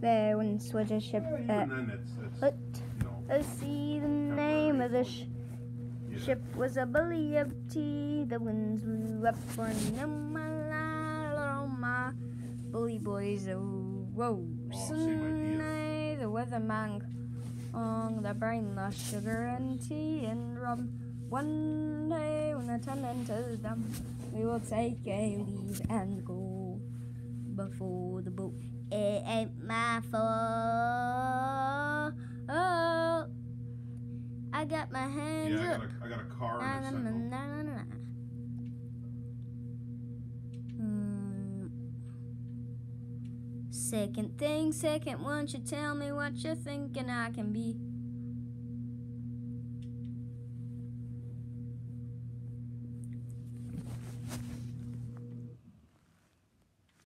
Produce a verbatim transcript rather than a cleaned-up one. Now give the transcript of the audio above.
There once was a ship that put. Let's see the name of the sh yeah. ship was a Billy of Tea. The winds blew up for no my little my bully boys arose. Oh, the weatherman on the brainless sugar and tea and rum. One day when the time enters them, we will take a leave and go before the boat. It ain't my fault. Oh, I got my hands yeah, I up. got a, I got a car and a cycle. Hmm. Second thing, second, won't you tell me what you're thinking I can be?